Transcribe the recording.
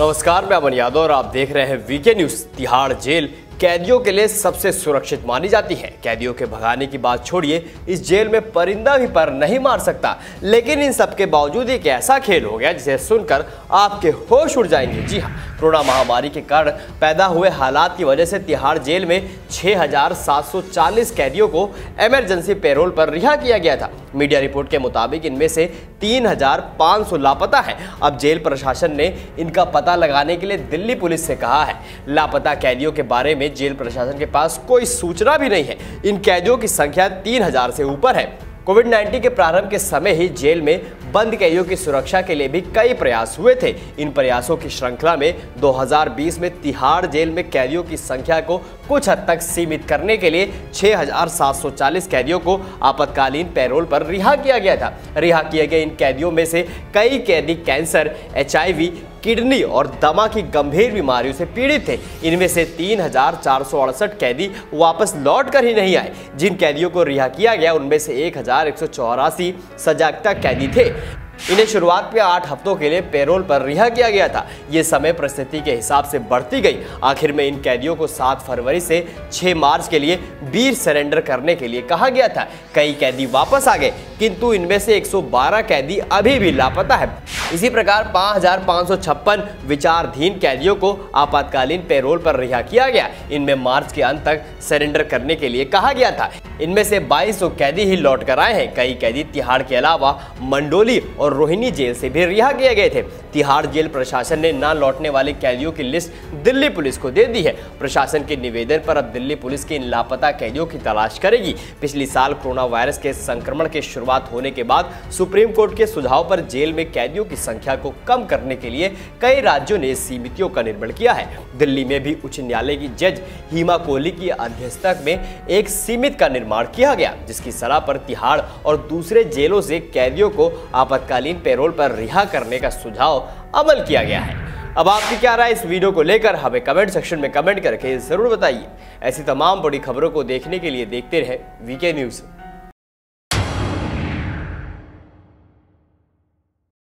नमस्कार, मैं अमन यादव और आप देख रहे हैं वीके न्यूज। तिहाड़ जेल कैदियों के लिए सबसे सुरक्षित मानी जाती है। कैदियों के भगाने की बात छोड़िए, इस जेल में परिंदा भी पर नहीं मार सकता। लेकिन इन सब के बावजूद एक ऐसा खेल हो गया जिसे सुनकर आपके होश उड़ जाएंगे। जी हाँ, कोरोना महामारी के कारण पैदा हुए हालात की वजह से तिहाड़ जेल में 6,740 कैदियों को इमरजेंसी पैरोल पर रिहा किया गया था। मीडिया रिपोर्ट के मुताबिक इनमें से 3,500 लापता हैं। अब जेल प्रशासन ने इनका पता लगाने के लिए दिल्ली पुलिस से कहा है। लापता कैदियों के बारे में जेल प्रशासन के पास कोई सूचना भी नहीं है। इन कैदियों की संख्या 3,000 से ऊपर है। कोविड-19 के प्रारंभ के समय ही जेल में बंद कैदियों की सुरक्षा के लिए भी कई प्रयास हुए थे। इन प्रयासों की श्रृंखला में 2020 में तिहाड़ जेल में कैदियों की संख्या को कुछ हद तक सीमित करने के लिए 6,740 कैदियों को आपातकालीन पैरोल पर रिहा किया गया था। रिहा किए गए इन कैदियों में से कई कैदी कैंसर, HIV, किडनी और दमा की गंभीर बीमारियों से पीड़ित थे। इनमें से 3,468 कैदी वापस लौट कर ही नहीं आए। जिन कैदियों को रिहा किया गया उनमें से 1,184 सजागता कैदी थे। इन्हें शुरुआत में 8 हफ्तों के लिए पैरोल पर रिहा किया गया था। ये समय परिस्थिति के हिसाब से बढ़ती गई। आखिर में इन कैदियों को 7 फरवरी से 6 मार्च के लिए वीर सरेंडर करने के लिए कहा गया था। कई कैदी वापस आ गए, किंतु इनमें से 112 कैदी अभी भी लापता है। इसी प्रकार 5,556 विचाराधीन कैदियों को आपातकालीन पैरोल पर रिहा किया गया। इनमें मार्च के अंत तक सरेंडर करने के लिए कहा गया था। इनमें से 2200 कैदी ही लौट कर आए हैं। कई कैदी तिहाड़ के अलावा मंडोली और रोहिणी जेल से भी रिहा किए गए थे। तिहाड़ जेल प्रशासन ने न लौटने वाले कैदियों की लिस्ट दिल्ली पुलिस को दे दी है। प्रशासन के निवेदन पर अब दिल्ली पुलिस की इन लापता कैदियों की तलाश करेगी। पिछली साल कोरोना वायरस के संक्रमण की शुरुआत होने के बाद सुप्रीम कोर्ट के सुझाव पर जेल में कैदियों की संख्या को कम करने के लिए कई राज्यों ने सीमितियों का निर्माण किया है। दिल्ली में भी उच्च न्यायालय की जज हिमा कोहली की अध्यक्षता में एक सीमित का निर्माण किया गया, जिसकी सलाह पर तिहाड़ और दूसरे जेलों से कैदियों को आपातकालीन पैरोल पर रिहा करने का सुझाव अमल किया गया है। अब आपकी क्या राय इस वीडियो को लेकर हमें कमेंट सेक्शन में कमेंट करके जरूर बताइए। ऐसी तमाम बड़ी खबरों को देखने के लिए देखते रहे वीके न्यूज।